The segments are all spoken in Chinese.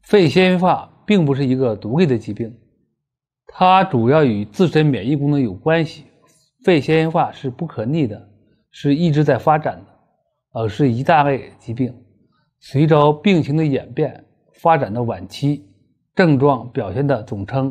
肺纤维化并不是一个独立的疾病，它主要与自身免疫功能有关系。肺纤维化是不可逆的，是一直在发展的，而是一大类疾病。随着病情的演变，发展的晚期，症状表现的总称。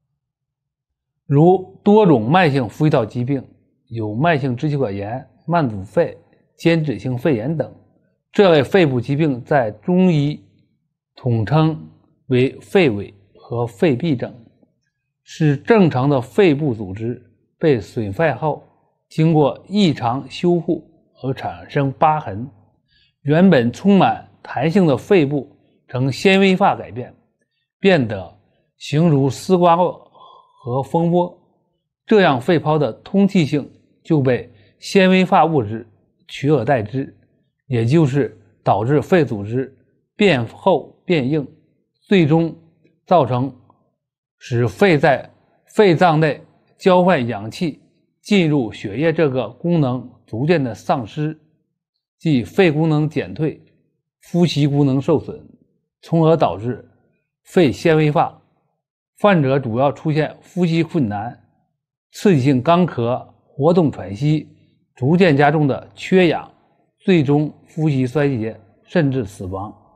如多种慢性呼吸道疾病，有慢性支气管炎、慢阻肺、间质性肺炎等，这类肺部疾病在中医统称为肺痿和肺闭症，是正常的肺部组织被损坏后，经过异常修复而产生疤痕，原本充满弹性的肺部呈纤维化改变，变得形如丝瓜络和蜂窝，这样肺泡的通气性就被纤维化物质取而代之，也就是导致肺组织变厚变硬，最终造成使肺在肺脏内交换氧气进入血液这个功能逐渐的丧失，即肺功能减退，呼吸功能受损，从而导致肺纤维化。患者主要出现呼吸困难、刺激性干咳、活动喘息，逐渐加重的缺氧，最终呼吸衰竭，甚至死亡。